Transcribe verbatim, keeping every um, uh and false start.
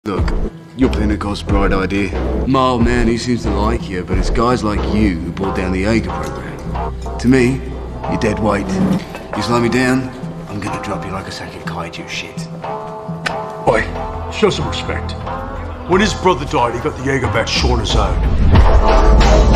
Look, your Pentecost bright idea. My old man, he seems to like you, but it's guys like you who brought down the Jaeger program. To me, you're dead weight. You slow me down, I'm gonna drop you like a sack of kaiju shit. Oi, show some respect. When his brother died, he got the Jaeger badge shorn his own.